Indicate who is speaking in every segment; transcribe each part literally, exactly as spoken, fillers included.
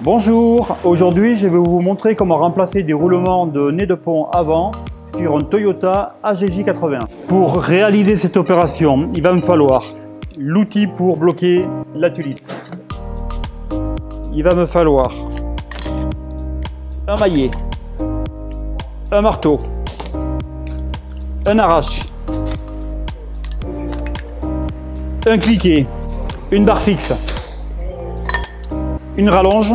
Speaker 1: Bonjour, aujourd'hui je vais vous montrer comment remplacer des roulements de nez de pont avant sur un Toyota A G J quatre-vingts. Pour réaliser cette opération, il va me falloir l'outil pour bloquer la tulipe. Il va me falloir un maillet, un marteau, un arrache, un cliquet, une barre fixe, une rallonge,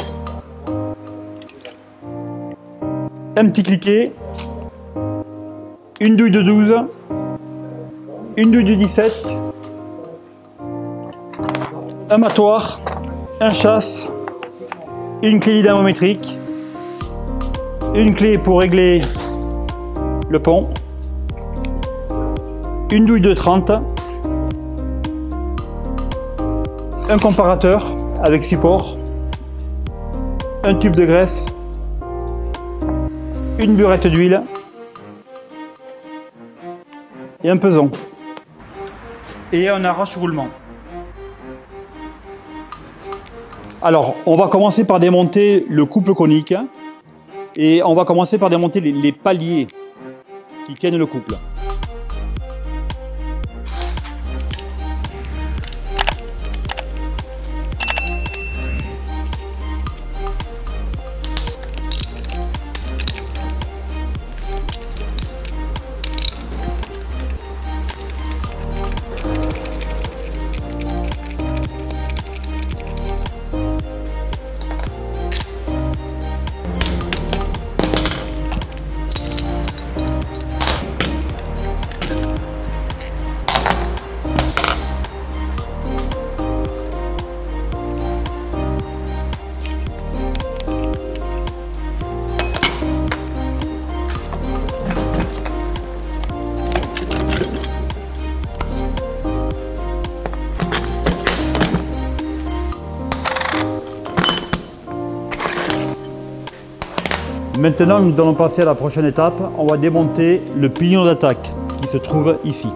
Speaker 1: un petit cliquet, une douille de douze, une douille de dix-sept, un matoir, un chasse, une clé dynamométrique, une clé pour régler le pont, une douille de trente, un comparateur avec support, un tube de graisse, une burette d'huile et un peson et un arrache-roulement. Alors, on va commencer par démonter le couple conique et on va commencer par démonter les, les paliers qui tiennent le couple. Maintenant, nous allons passer à la prochaine étape. On va démonter le pignon d'attaque qui se trouve ici.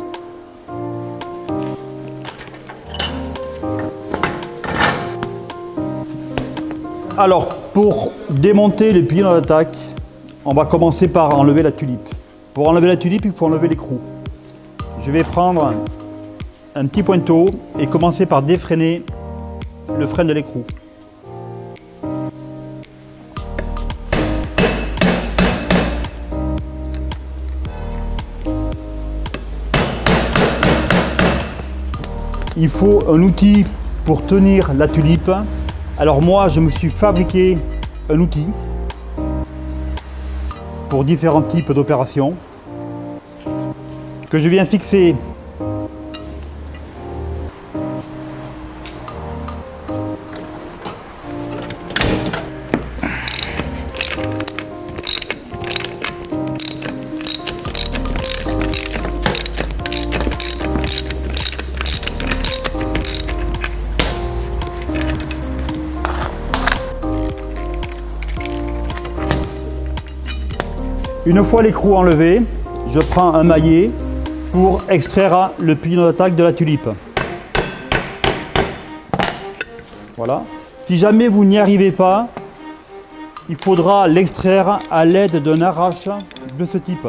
Speaker 1: Alors, pour démonter le pignon d'attaque, on va commencer par enlever la tulipe. Pour enlever la tulipe, il faut enlever l'écrou. Je vais prendre un petit pointeau et commencer par défreiner le frein de l'écrou. Il faut un outil pour tenir la tulipe. Alors moi, je me suis fabriqué un outil pour différents types d'opérations que je viens fixer Une fois l'écrou enlevé, je prends un maillet pour extraire le pignon d'attaque de la tulipe. Voilà. Si jamais vous n'y arrivez pas, il faudra l'extraire à l'aide d'un arrache de ce type.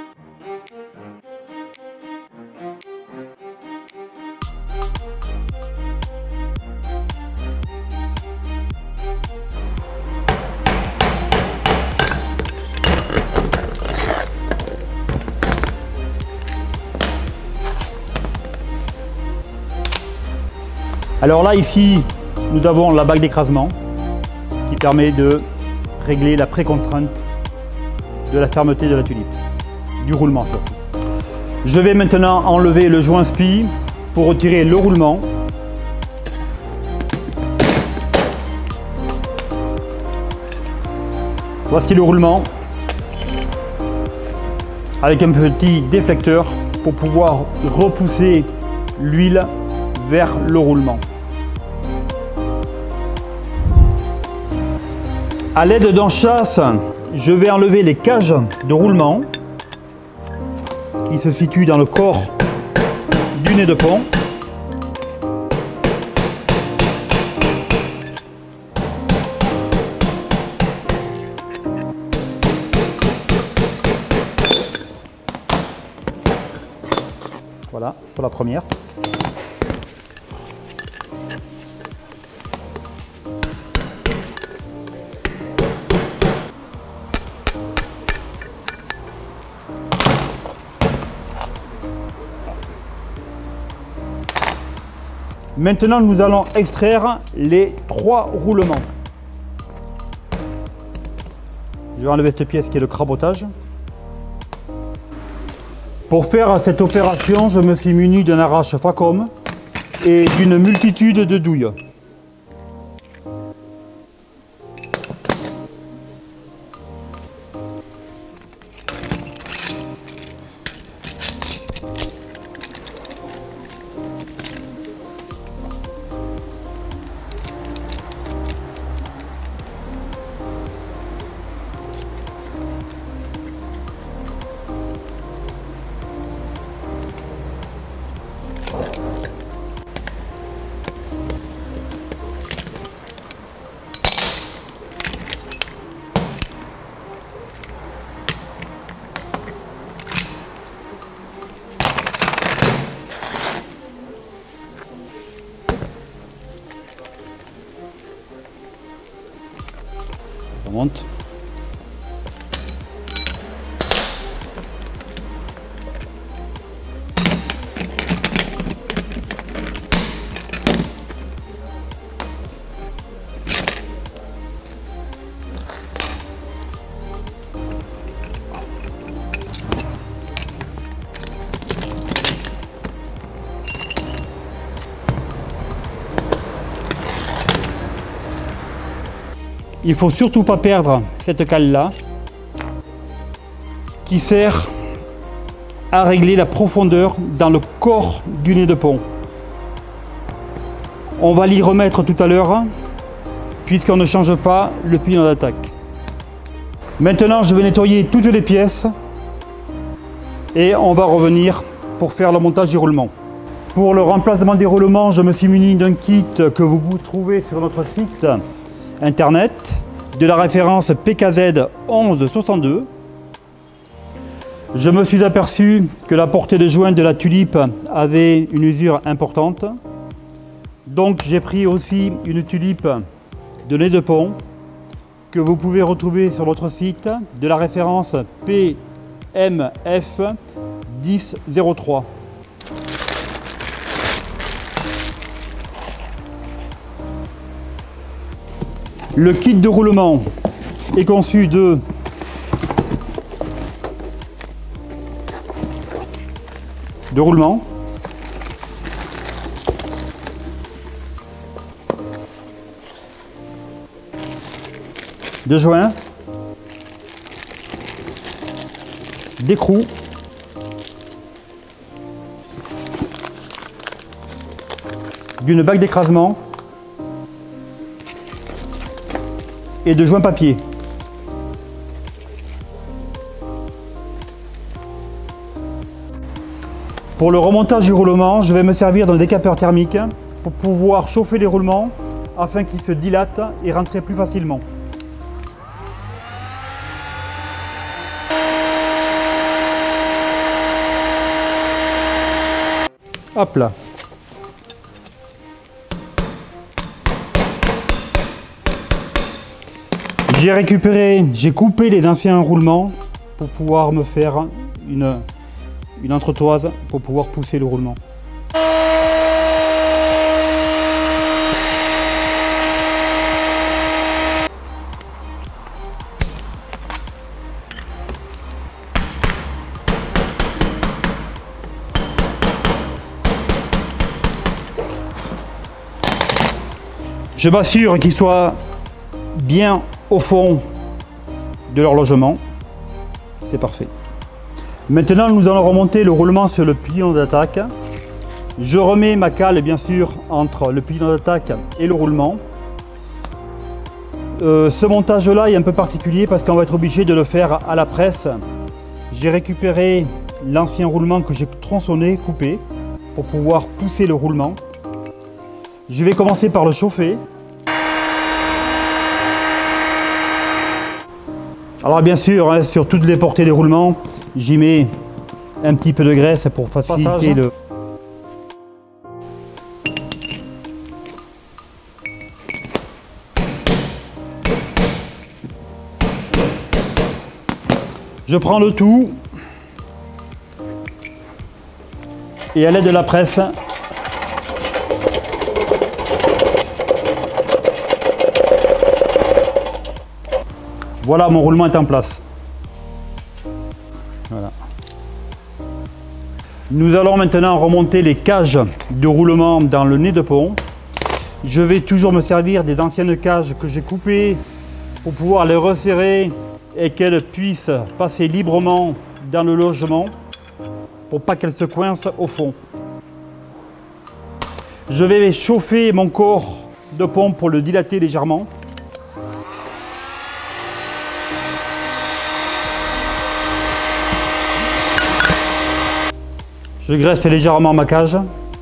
Speaker 1: Alors là, ici, nous avons la bague d'écrasement qui permet de régler la précontrainte de la fermeté de la tulipe, du roulement surtout. Je vais maintenant enlever le joint spi pour retirer le roulement. Voici le roulement avec un petit déflecteur pour pouvoir repousser l'huile vers le roulement. À l'aide d'un chasse, je vais enlever les cages de roulement qui se situent dans le corps du nez de pont. Voilà, pour la première. Maintenant, nous allons extraire les trois roulements. Je vais enlever cette pièce qui est le crabotage. Pour faire cette opération, je me suis muni d'un arrache Facom et d'une multitude de douilles. Ça monte. Il ne faut surtout pas perdre cette cale-là qui sert à régler la profondeur dans le corps du nez de pont. On va l'y remettre tout à l'heure puisqu'on ne change pas le pignon d'attaque. Maintenant, je vais nettoyer toutes les pièces et on va revenir pour faire le montage du roulement. Pour le remplacement des roulements, je me suis muni d'un kit que vous pouvez trouver sur notre site internet de la référence P K Z onze soixante-deux. Je me suis aperçu que la portée de joint de la tulipe avait une usure importante. Donc j'ai pris aussi une tulipe de nez de pont que vous pouvez retrouver sur notre site de la référence P M F dix zéro trois. Le kit de roulement est conçu de de roulement, de joints, d'écrous, d'une bague d'écrasement et de joints papier. Pour le remontage du roulement, je vais me servir d'un décapeur thermique pour pouvoir chauffer les roulements afin qu'ils se dilatent et rentrer plus facilement. Hop là. J'ai récupéré, j'ai coupé les anciens roulements pour pouvoir me faire une, une entretoise pour pouvoir pousser le roulement. Je m'assure qu'il soit bien au fond de leur logement. C'est parfait. Maintenant, nous allons remonter le roulement sur le pignon d'attaque. Je remets ma cale, bien sûr, entre le pignon d'attaque et le roulement. Euh, ce montage-là est un peu particulier parce qu'on va être obligé de le faire à la presse. J'ai récupéré l'ancien roulement que j'ai tronçonné, coupé, pour pouvoir pousser le roulement. Je vais commencer par le chauffer. Alors bien sûr, hein, sur toutes les portées des roulements, j'y mets un petit peu de graisse pour faciliter
Speaker 2: Passage.
Speaker 1: le... Je prends le tout et à l'aide de la presse, voilà, mon roulement est en place. Voilà. Nous allons maintenant remonter les cages de roulement dans le nez de pont. Je vais toujours me servir des anciennes cages que j'ai coupées pour pouvoir les resserrer et qu'elles puissent passer librement dans le logement pour pas qu'elles se coincent au fond. Je vais chauffer mon corps de pompe pour le dilater légèrement. Je graisse légèrement ma cage.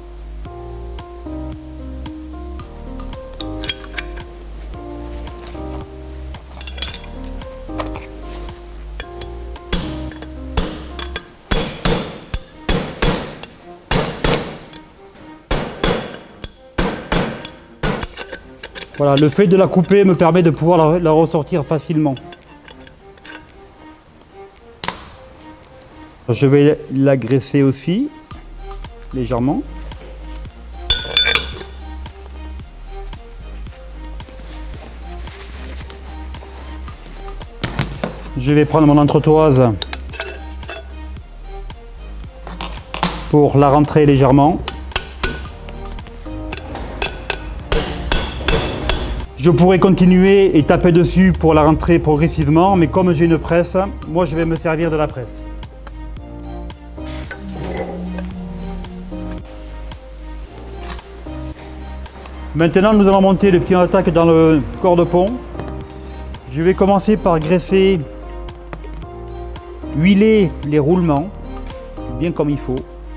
Speaker 1: Voilà, le fait de la couper me permet de pouvoir la, la ressortir facilement. Je vais la graisser aussi, légèrement. Je vais prendre mon entretoise pour la rentrer légèrement. Je pourrais continuer et taper dessus pour la rentrer progressivement, mais comme j'ai une presse, moi je vais me servir de la presse. Maintenant, nous allons monter le pied en attaque dans le corps de pont. Je vais commencer par graisser, huiler les roulements, bien comme il faut.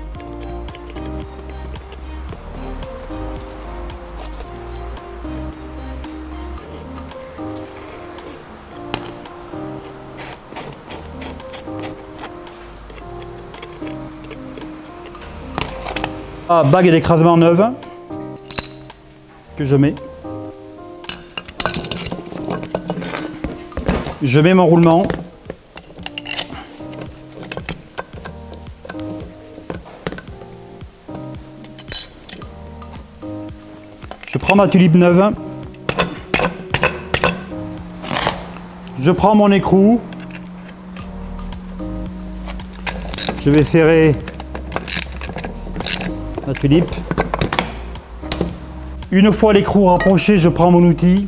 Speaker 1: La bague d'écrasement neuve que je mets. Je mets mon roulement. Je prends ma tulipe neuve. Je prends mon écrou. Je vais serrer la tulipe. Une fois l'écrou rapproché, je prends mon outil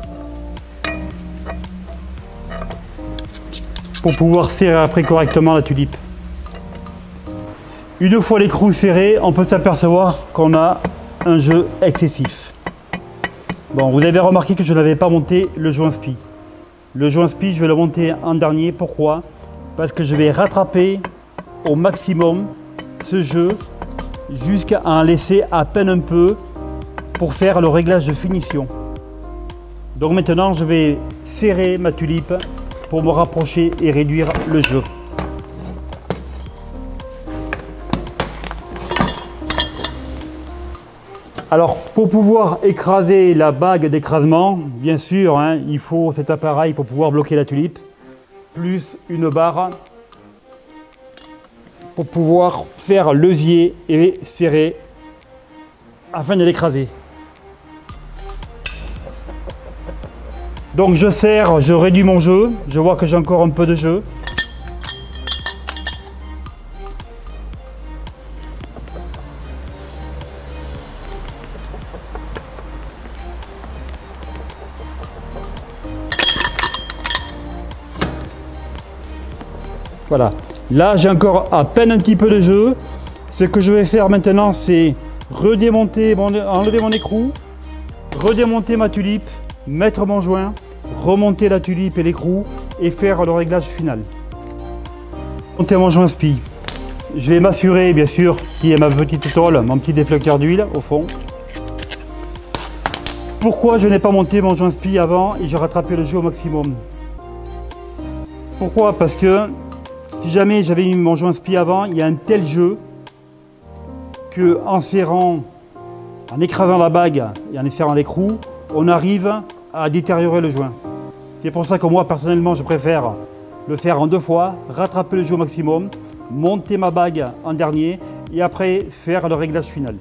Speaker 1: pour pouvoir serrer après correctement la tulipe. Une fois l'écrou serré, on peut s'apercevoir qu'on a un jeu excessif. Bon, vous avez remarqué que je n'avais pas monté le joint spi. Le joint spi, je vais le monter en dernier. Pourquoi? Parce que je vais rattraper au maximum ce jeu jusqu'à en laisser à peine un peu pour faire le réglage de finition. Donc maintenant, je vais serrer ma tulipe pour me rapprocher et réduire le jeu. Alors, pour pouvoir écraser la bague d'écrasement, bien sûr, hein, il faut cet appareil pour pouvoir bloquer la tulipe, plus une barre pour pouvoir faire levier et serrer afin de l'écraser. Donc je serre, je réduis mon jeu, je vois que j'ai encore un peu de jeu. Voilà, là j'ai encore à peine un petit peu de jeu. Ce que je vais faire maintenant, c'est redémonter, mon, enlever mon écrou, redémonter ma tulipe, mettre mon joint, remonter la tulipe et l'écrou et faire le réglage final. Monter mon joint spi. Je vais m'assurer bien sûr qu'il y ait ma petite tôle, mon petit déflecteur d'huile au fond. Pourquoi je n'ai pas monté mon joint spi avant et j'ai rattrapé le jeu au maximum? Pourquoi? Parce que Si jamais j'avais mis mon joint spi avant, il y a un tel jeu que en serrant, en écrasant la bague et en serrant l'écrou, on arrive à détériorer le joint. C'est pour ça que moi personnellement je préfère le faire en deux fois, rattraper le jeu au maximum, monter ma bague en dernier et après faire le réglage final.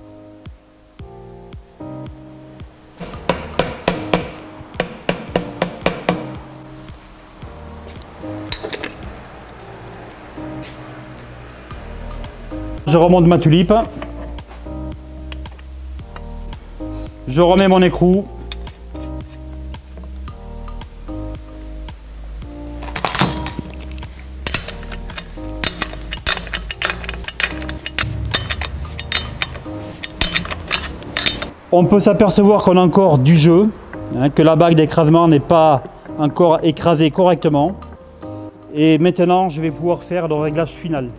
Speaker 1: Je remonte ma tulipe, je remets mon écrou, on peut s'apercevoir qu'on a encore du jeu, hein, que la bague d'écrasement n'est pas encore écrasée correctement. Et maintenant, je vais pouvoir faire le réglage final.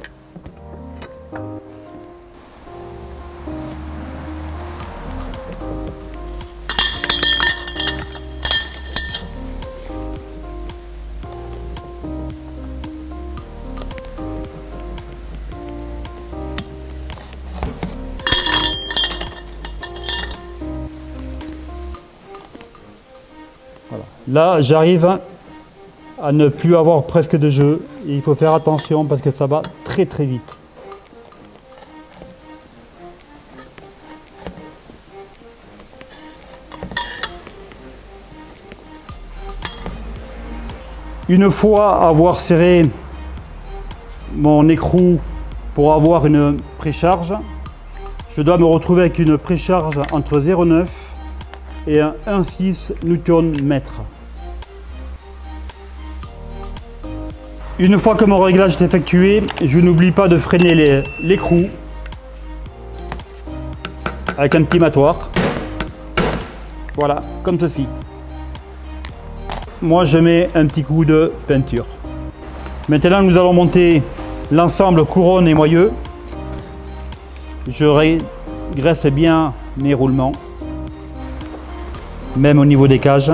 Speaker 1: Voilà. Là, j'arrive à ne plus avoir presque de jeu. Et il faut faire attention parce que ça va très très vite. Une fois avoir serré mon écrou pour avoir une précharge, je dois me retrouver avec une précharge entre zéro virgule neuf et un un virgule six newton-mètre. Une fois que mon réglage est effectué, je n'oublie pas de freiner l'écrou avec un petit matoir. Voilà, comme ceci. Moi, je mets un petit coup de peinture. Maintenant, nous allons monter l'ensemble couronne et moyeu. Je régresse bien mes roulements, même au niveau des cages.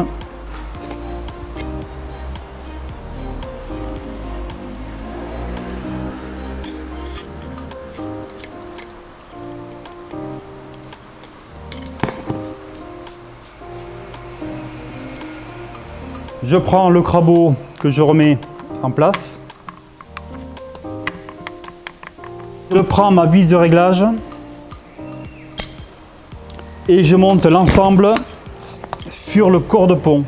Speaker 1: Je prends le crabeau que je remets en place. Je prends ma vis de réglage et je monte l'ensemble sur le corps de pont.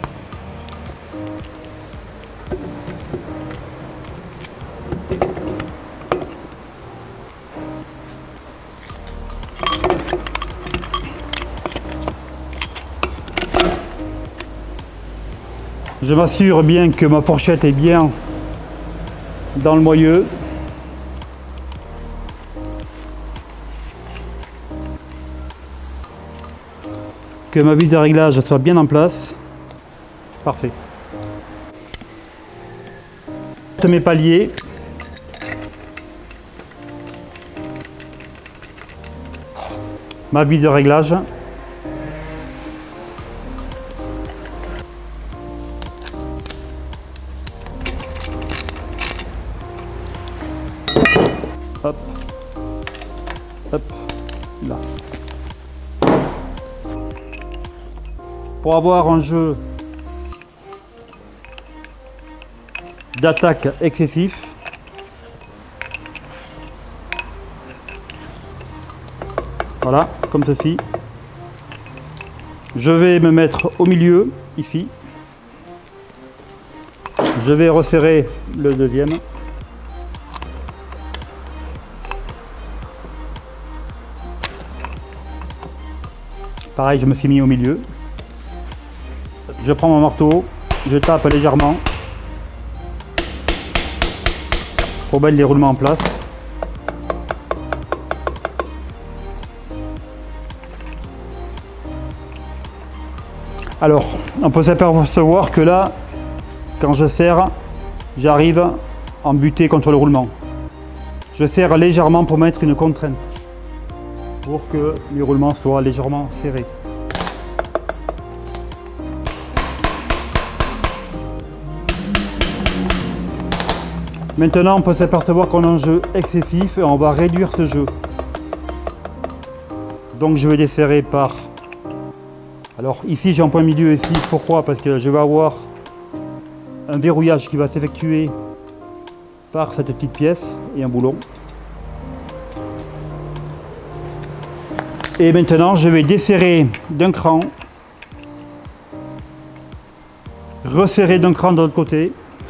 Speaker 1: Je m'assure bien que ma fourchette est bien dans le moyeu. Que ma vis de réglage soit bien en place. Parfait. Mes paliers. Ma vis de réglage. Hop, hop, là. Pour avoir un jeu d'attaque excessif, voilà, comme ceci. Je vais me mettre au milieu, ici. Je vais resserrer le deuxième. Pareil, je me suis mis au milieu. Je prends mon marteau, je tape légèrement pour mettre les roulements en place. Alors, on peut s'apercevoir que là, quand je serre, j'arrive à buter contre le roulement. Je serre légèrement pour mettre une contrainte, pour que les roulements soient légèrement serrés. Maintenant, on peut s'apercevoir qu'on a un jeu excessif et on va réduire ce jeu. Donc je vais desserrer par... Alors ici j'ai un point milieu ici. Pourquoi? Parce que je vais avoir un verrouillage qui va s'effectuer par cette petite pièce et un boulon. Et maintenant je vais desserrer d'un cran, resserrer d'un cran de l'autre côté.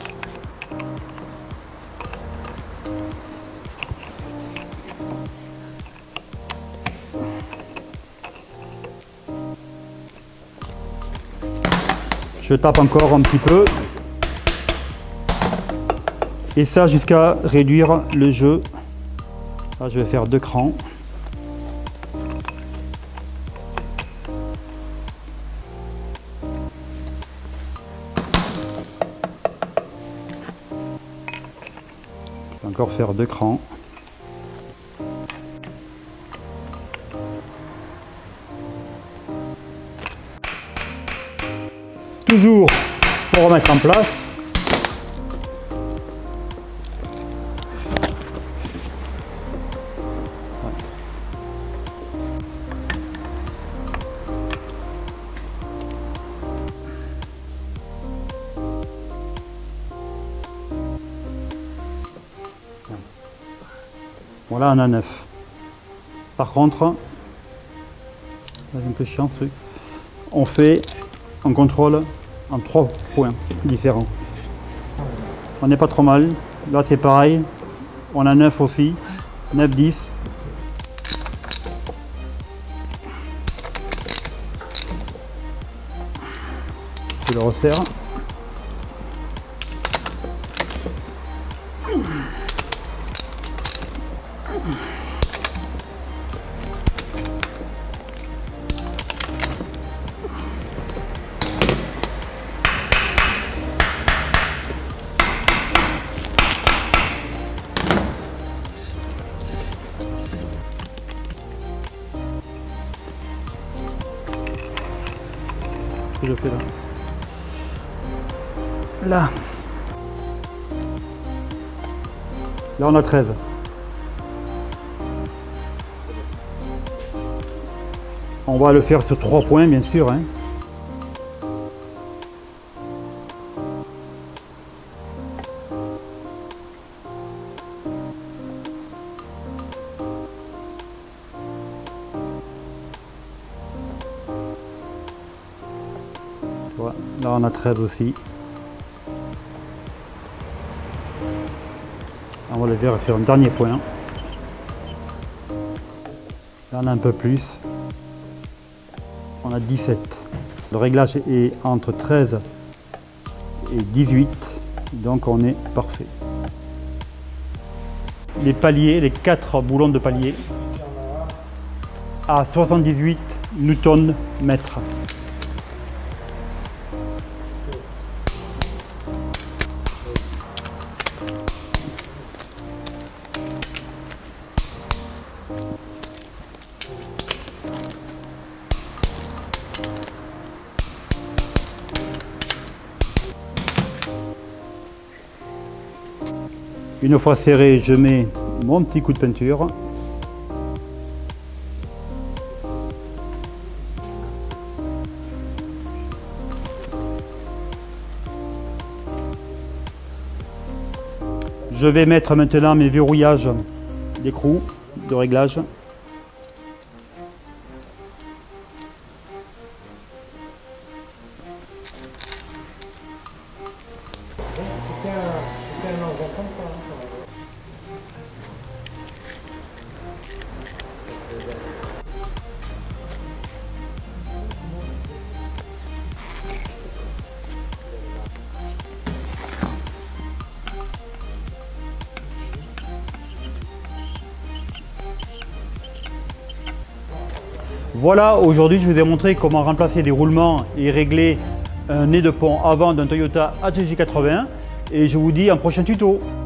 Speaker 1: Je tape encore un petit peu. Et ça jusqu'à réduire le jeu. Là, je vais faire deux crans. Je vais encore faire deux crans. Toujours pour remettre en place. Voilà, on a neuf. Par contre, c'est un peu chiant ce truc. On fait un contrôle en trois points différents. On n'est pas trop mal. Là c'est pareil. On a neuf aussi. neuf, dix. Je le resserre. Que je fais là. Là. Là on a treize. On va le faire sur trois points bien sûr. Hein. Là on a treize aussi. On va le faire sur un dernier point. Là on a un peu plus. On a dix-sept. Le réglage est entre treize et dix-huit. Donc on est parfait. Les paliers, les quatre boulons de palier à soixante-dix-huit newton mètres. Une fois serré, je mets mon petit coup de peinture. Je vais mettre maintenant mes verrouillages d'écrou, de réglage. Voilà, aujourd'hui je vous ai montré comment remplacer des roulements et régler un nez de pont avant d'un Toyota A T J quatre-vingts et je vous dis à un prochain tuto.